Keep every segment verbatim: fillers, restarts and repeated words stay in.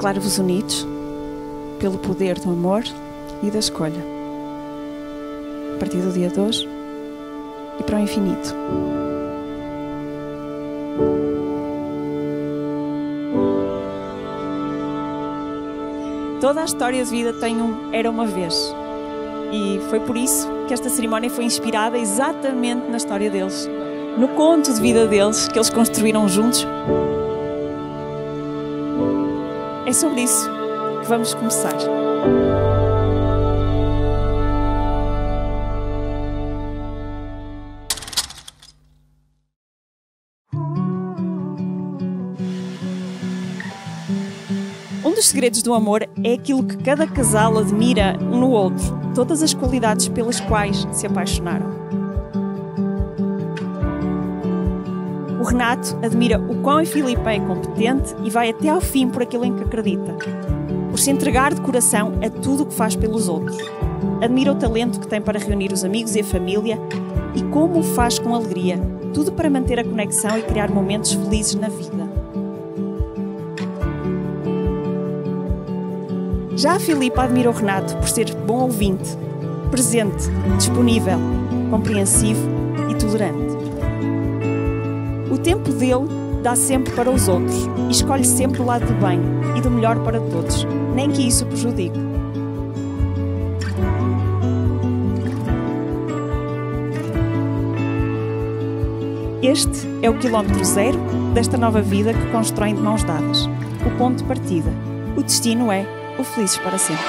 declaro-vos unidos pelo poder do amor e da escolha, a partir do dia de hoje e para o infinito. Toda a história de vida tem um era uma vez. E foi por isso que esta cerimónia foi inspirada exatamente na história deles, no conto de vida deles que eles construíram juntos. É sobre isso que vamos começar. Um dos segredos do amor é aquilo que cada casal admira um no outro, todas as qualidades pelas quais se apaixonaram. O Renato admira o quão a Filipa é competente e vai até ao fim por aquilo em que acredita, por se entregar de coração a tudo o que faz pelos outros. Admira o talento que tem para reunir os amigos e a família e como o faz com alegria, tudo para manter a conexão e criar momentos felizes na vida. Já a Filipa admira o Renato por ser bom ouvinte, presente, disponível, compreensivo e tolerante. O tempo dele dá sempre para os outros e escolhe sempre o lado do bem e do melhor para todos, nem que isso o prejudique. Este é o quilómetro zero desta nova vida que constroem de mãos dadas. O ponto de partida. O destino é o felizes para sempre.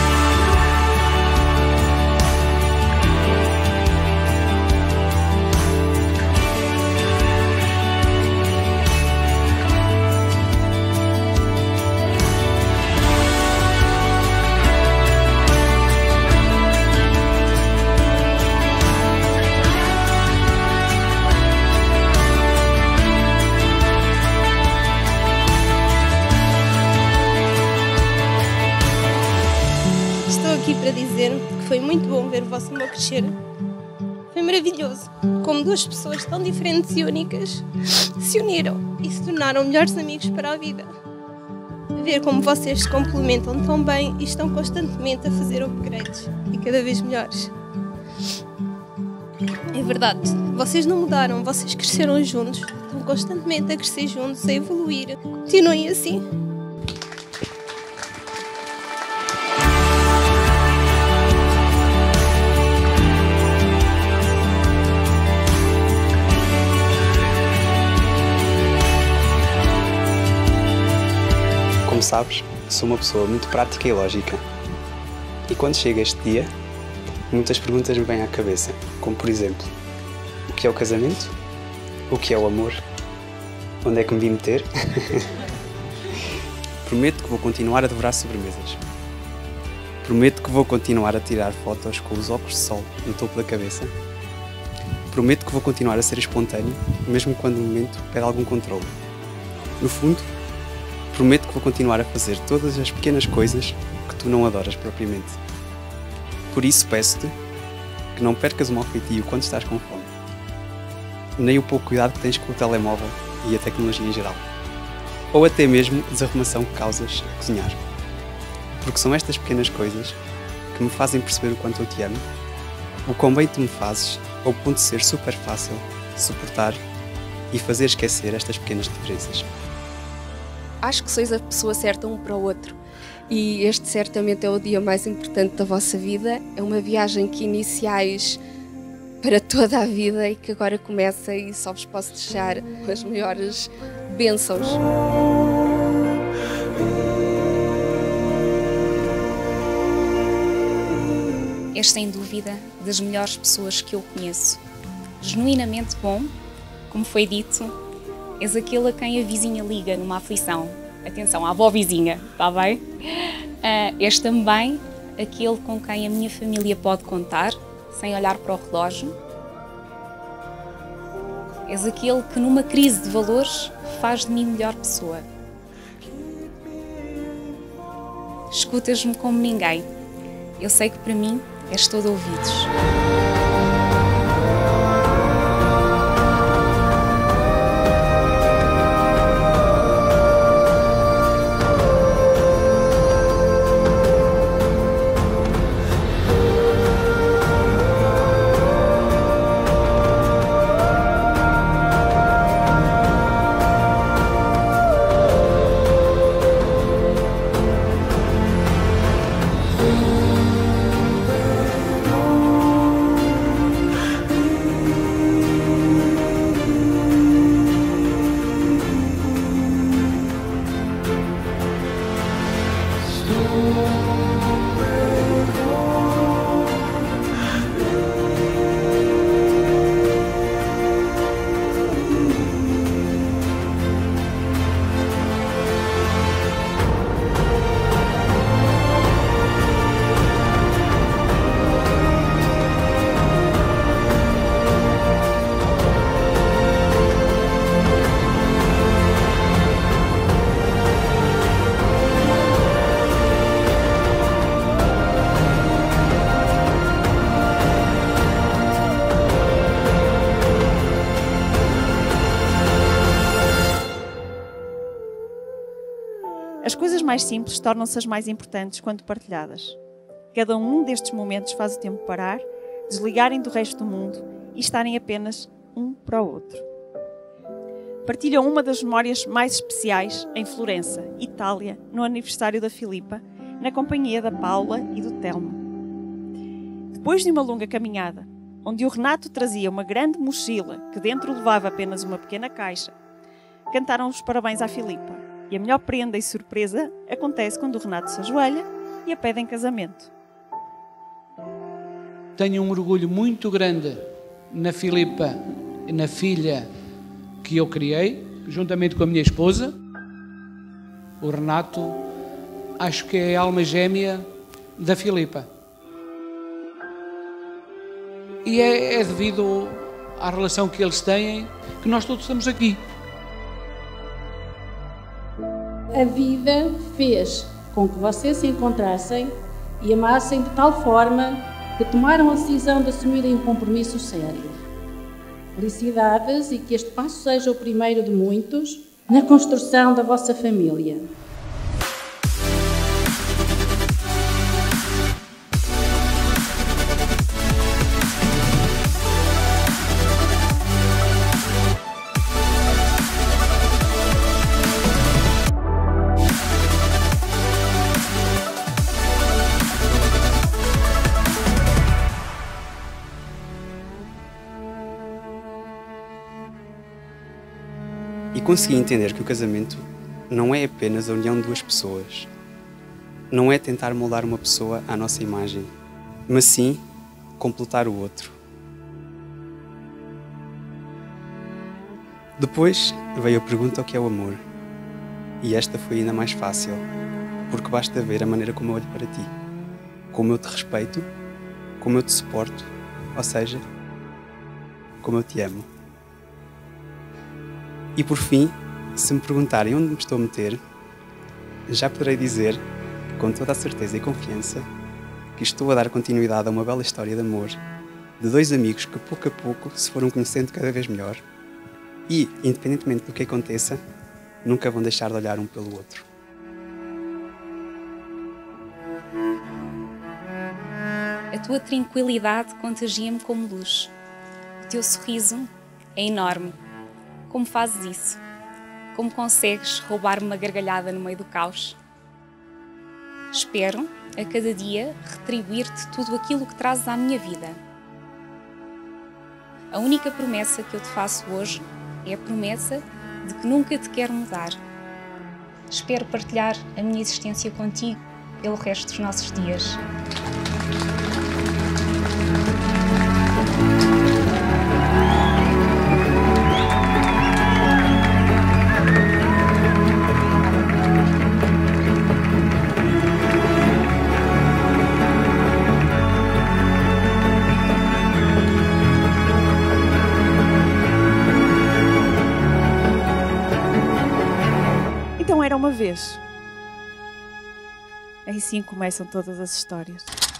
Para dizer que foi muito bom ver o vosso amor crescer. Foi maravilhoso como duas pessoas tão diferentes e únicas se uniram e se tornaram melhores amigos para a vida. Ver como vocês se complementam tão bem e estão constantemente a fazer upgrades e cada vez melhores. É verdade, vocês não mudaram, vocês cresceram juntos, estão constantemente a crescer juntos, a evoluir. Continuem assim. Como sabes, sou uma pessoa muito prática e lógica. E quando chega este dia, muitas perguntas me vêm à cabeça, como por exemplo, o que é o casamento? O que é o amor? Onde é que me vim meter? Prometo que vou continuar a devorar sobremesas. Prometo que vou continuar a tirar fotos com os óculos de sol no topo da cabeça. Prometo que vou continuar a ser espontâneo, mesmo quando o momento pede algum controle. No fundo, prometo que vou continuar a fazer todas as pequenas coisas que tu não adoras propriamente. Por isso peço-te que não percas o mau feitio quando estás com fome, nem o pouco cuidado que tens com o telemóvel e a tecnologia em geral, ou até mesmo a desarrumação que causas a cozinhar. Porque são estas pequenas coisas que me fazem perceber o quanto eu te amo, o quão bem tu me fazes, ao ponto de ser super fácil suportar e fazer esquecer estas pequenas diferenças. Acho que sois a pessoa certa um para o outro e este certamente é o dia mais importante da vossa vida. É uma viagem que iniciais para toda a vida e que agora começa e só vos posso deixar as maiores bênçãos. És sem dúvida das melhores pessoas que eu conheço. Genuinamente bom, como foi dito, és aquele a quem a vizinha liga numa aflição. Atenção, a avó vizinha, está bem? Uh, és também aquele com quem a minha família pode contar, sem olhar para o relógio. És aquele que numa crise de valores faz de mim melhor pessoa. Escutas-me como ninguém. Eu sei que para mim és todo ouvidos. As coisas mais simples tornam-se as mais importantes quando partilhadas. Cada um destes momentos faz o tempo parar, desligarem do resto do mundo e estarem apenas um para o outro. Partilham uma das memórias mais especiais em Florença, Itália, no aniversário da Filipa, na companhia da Paula e do Telmo. Depois de uma longa caminhada, onde o Renato trazia uma grande mochila que dentro levava apenas uma pequena caixa, cantaram os parabéns à Filipa. E a melhor prenda e surpresa acontece quando o Renato se ajoelha e a pede em casamento. Tenho um orgulho muito grande na Filipa, na filha que eu criei, juntamente com a minha esposa. O Renato, acho que é a alma gêmea da Filipa. E é, é devido à relação que eles têm que nós todos estamos aqui. A vida fez com que vocês se encontrassem e amassem de tal forma que tomaram a decisão de assumirem um compromisso sério. Felicidades e que este passo seja o primeiro de muitos na construção da vossa família. E consegui entender que o casamento não é apenas a união de duas pessoas. Não é tentar moldar uma pessoa à nossa imagem, mas sim completar o outro. Depois veio a pergunta o que é o amor. E esta foi ainda mais fácil, porque basta ver a maneira como eu olho para ti, como eu te respeito, como eu te suporto, ou seja, como eu te amo. E por fim, se me perguntarem onde me estou a meter, já poderei dizer, com toda a certeza e confiança, que estou a dar continuidade a uma bela história de amor, de dois amigos que pouco a pouco se foram conhecendo cada vez melhor e, independentemente do que aconteça, nunca vão deixar de olhar um pelo outro. A tua tranquilidade contagia-me como luz. O teu sorriso é enorme. Como fazes isso? Como consegues roubar-me uma gargalhada no meio do caos? Espero, a cada dia, retribuir-te tudo aquilo que trazes à minha vida. A única promessa que eu te faço hoje é a promessa de que nunca te quero mudar. Espero partilhar a minha existência contigo pelo resto dos nossos dias. Então era uma vez. Assim começam todas as histórias.